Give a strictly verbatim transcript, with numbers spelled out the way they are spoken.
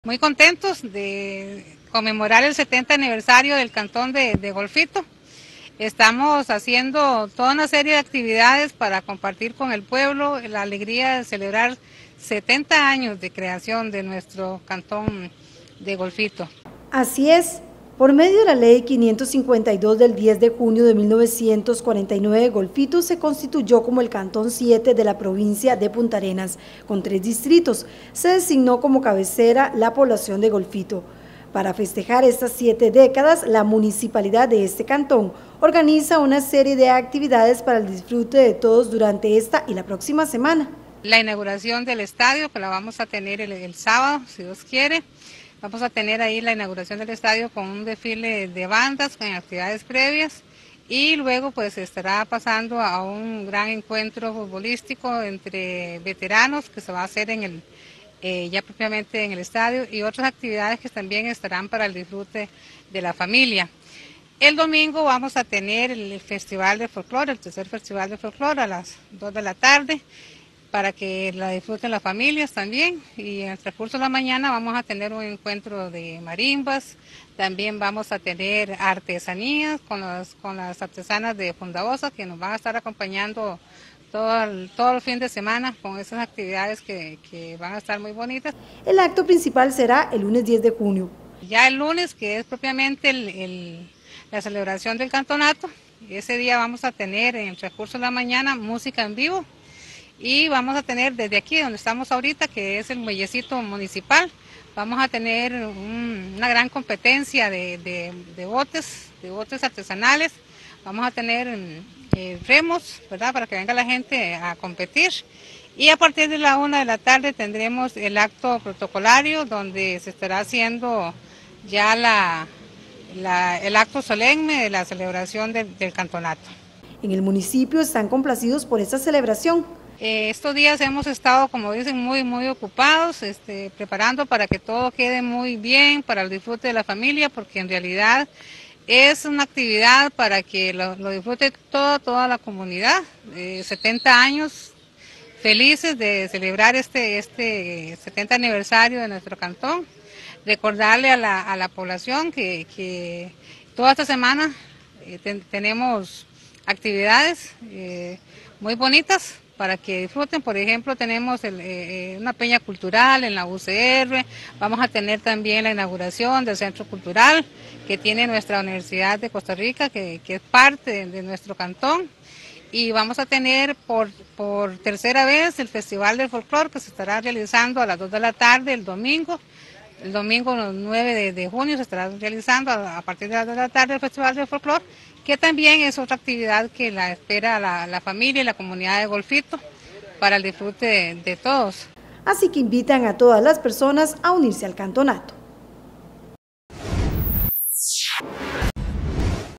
Muy contentos de conmemorar el setenta aniversario del Cantón de, de Golfito. Estamos haciendo toda una serie de actividades para compartir con el pueblo la alegría de celebrar setenta años de creación de nuestro Cantón de Golfito. Así es. Por medio de la Ley quinientos cincuenta y dos del diez de junio de mil novecientos cuarenta y nueve, Golfito se constituyó como el Cantón siete de la provincia de Punta Arenas, con tres distritos. Se designó como cabecera la población de Golfito. Para festejar estas siete décadas, la municipalidad de este cantón organiza una serie de actividades para el disfrute de todos durante esta y la próxima semana. La inauguración del estadio, que la vamos a tener el, el sábado, si Dios quiere. Vamos a tener ahí la inauguración del estadio con un desfile de bandas, con actividades previas, y luego pues estará pasando a un gran encuentro futbolístico entre veteranos que se va a hacer en el, eh, ya propiamente en el estadio, y otras actividades que también estarán para el disfrute de la familia. El domingo vamos a tener el Festival de Folclore, el tercer Festival de Folclore a las dos de la tarde, para que la disfruten las familias también, y en el transcurso de la mañana vamos a tener un encuentro de marimbas, también vamos a tener artesanías con las, con las artesanas de Fundabosa, que nos van a estar acompañando todo el, todo el fin de semana con esas actividades que, que van a estar muy bonitas. El acto principal será el lunes diez de junio. Ya el lunes, que es propiamente el, el, la celebración del cantonato, ese día vamos a tener en el transcurso de la mañana música en vivo. Y vamos a tener desde aquí donde estamos ahorita, que es el muellecito municipal, vamos a tener un, una gran competencia de, de, de botes, de botes artesanales. Vamos a tener eh, remos, ¿verdad?, para que venga la gente a competir. Y a partir de la una de la tarde tendremos el acto protocolario, donde se estará haciendo ya la, la, el acto solemne de la celebración de, del cantonato. En el municipio están complacidos por esta celebración. Eh, estos días hemos estado, como dicen, muy muy ocupados, este, preparando para que todo quede muy bien para el disfrute de la familia, porque en realidad es una actividad para que lo, lo disfrute toda, toda la comunidad. Eh, setenta años felices de celebrar este, este setenta aniversario de nuestro cantón. Recordarle a la, a la población que, que toda esta semana eh, ten, tenemos actividades eh, muy bonitas para que disfruten. Por ejemplo, tenemos el, eh, una peña cultural en la U C R, vamos a tener también la inauguración del Centro Cultural que tiene nuestra Universidad de Costa Rica, que, que es parte de, de nuestro cantón, y vamos a tener por, por tercera vez el Festival del Folclore, que se estará realizando a las dos de la tarde el domingo. El domingo nueve de, de junio se estará realizando a, a partir de las dos de la tarde el Festival del Folclore, que también es otra actividad que la espera la, la familia y la comunidad de Golfito para el disfrute de, de todos. Así que invitan a todas las personas a unirse al cantonato.